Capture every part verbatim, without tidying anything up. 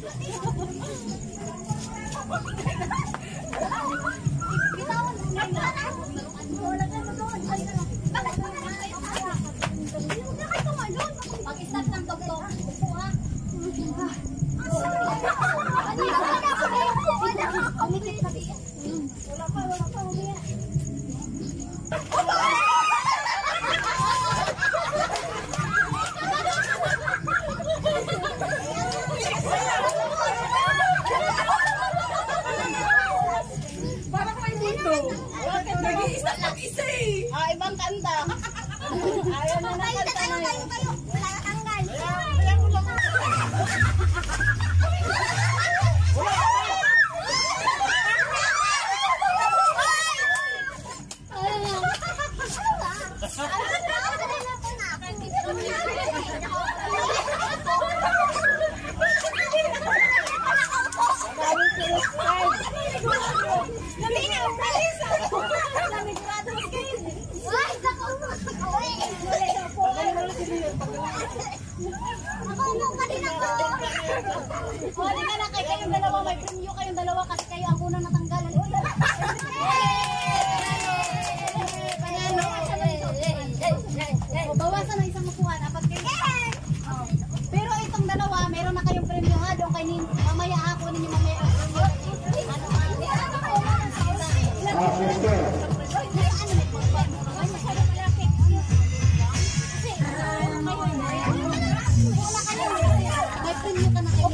Pag-start ng tugtog, upo ha. Umitit sabi. Wala pa, wala pa, umiyak. Parang may dito. Nag-iisa lang isa eh. Ah, ibang kanta. Ayaw na na kanta na yun. Wala na tanggal. Huli ka na kay kayong dalawa, may premyo kayong dalawa kasi kayo ang unang natanggalan. Bawasan ng isang upuan, apat kayo. Pero itong dalawa, meron na kayong premyo ha. Doon kay nin, mamaya ha, kunin niyo mamaya ang premyo. May premyo ka na kayo.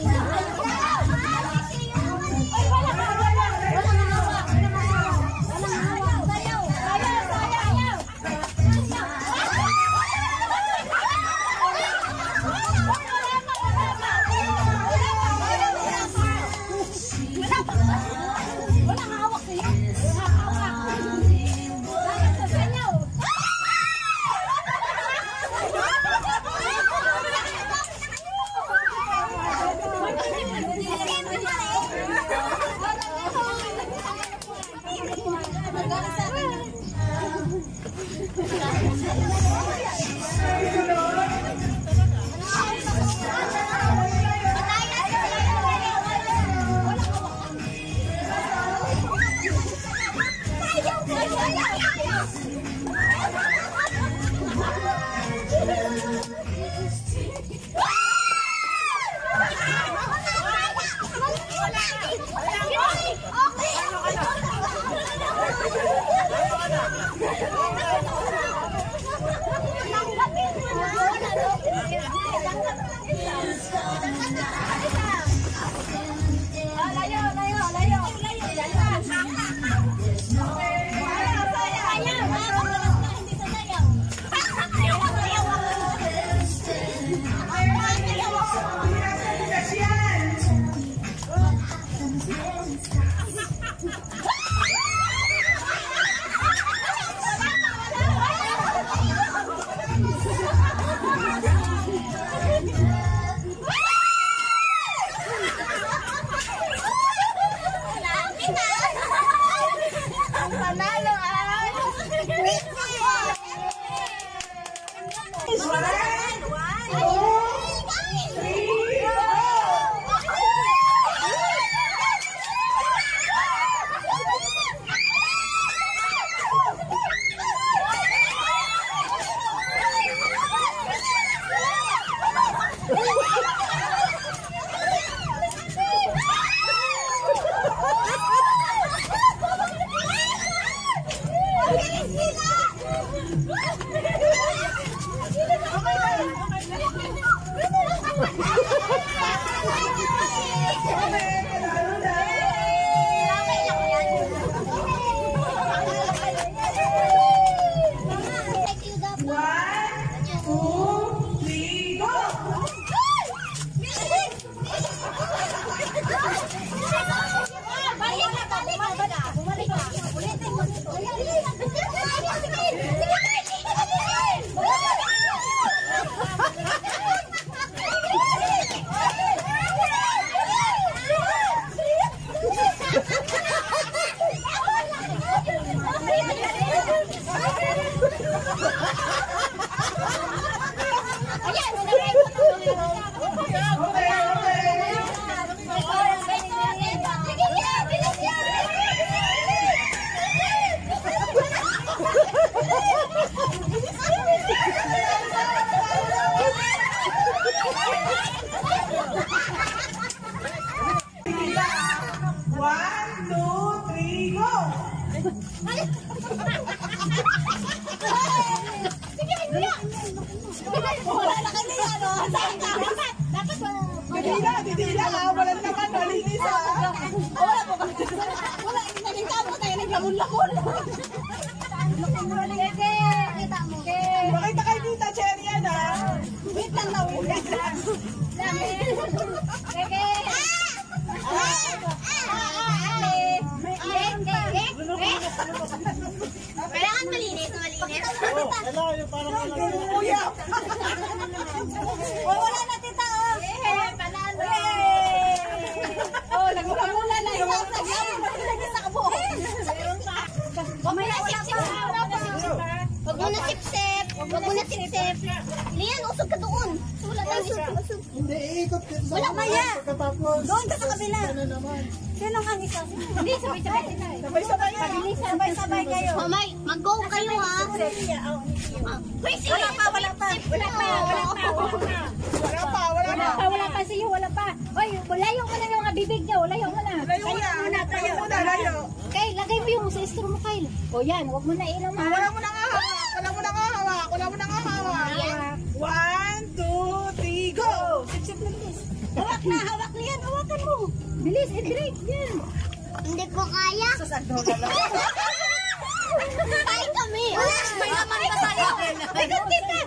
Sige, kuya. Wala na kami yan, no? Dapat, dapat wala. Didila, didila ha. Walang naman, malinis ha. Wala po kami. Wala, naging kamo tayo, naglamon-lamon. Sige, kita mo. Makita kay Tita Cherry yan ha. Wait lang na, wait lang. Sige. Kailangan malinis, malinis. Kuya. Oh, wala na tita, oh. Eh, panalo. Oh, nagmumula na yung sagyan. Nagmumula sa kabo. Huwag mo na sip-sip. Huwag mo na sip-sip. Huwag mo na sip-sip. Lian, usog ka doon. Wala tayong usog. Hindi, iikot ka sa Wala kaya. pagkatapos. Doon ka sa kabila. Ano naman? Sino ang isa? Hindi, sabay-sabay sila. Sabay-sabay yan. Sabay-sabay kayo. Mamay, mag-go kayo ha. Wait, sige. Wala pa, wala pa. Wala pa, wala pa, wala pa. Wala pa, wala Wala pa. pa, wala pa siyo, wala pa. Oy, layo mo na yung mga bibig niyo, layo mo na. Layo na, layo muna, layo. Kyle, lagay mo yung sa istro mo, Kyle. O yan, huwag mo na inom ha. Wala mo na nga hawak, wala mo na nga hawak, wala mo na nga hawak. One, two, three, go! Sip-sip na bilis. Hawak na, hawak Lian. Hawakan mo. Bilis, i-drink. Yan. Hindi ko kaya. Kain kami. Wala, may laman pa tayo. May ganti ka.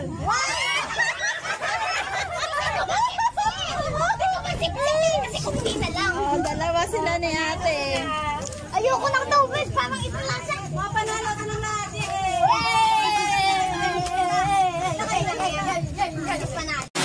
Kasi kunti na lang. Oh, dalawa sila ni ate. Ayoko ng tubig. Parang ito lang siya. Mapanalo ka ng lahat eh. Yay! Yay! Yay! Yay! Yay! Yay! Yay! Yay!